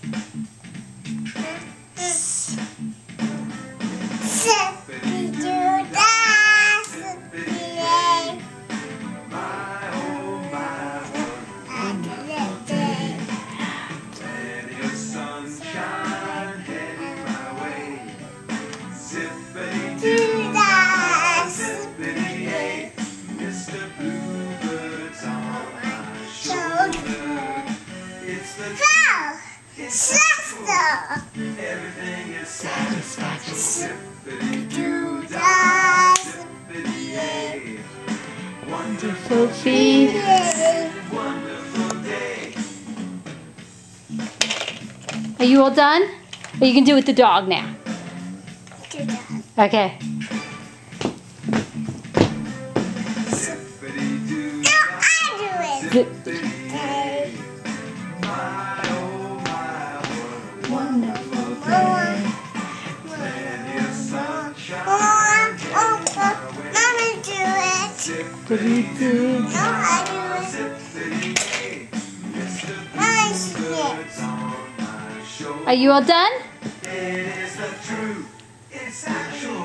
Everything is satisfaction. Zippity-yay. Wonderful feet. Wonderful day. Are you all done? Or you can do it with the dog now? Okay. Zippity-doo. No, I do it. Zippity-yay. My oh my, what a wonderful day. Plenty of sunshine. Mommy do it. Zippity-doo. No, I do it. Zippity-yay. Mr. Nice. Bluebird's on my shoulder. Are you all done? It is the truth. It's actual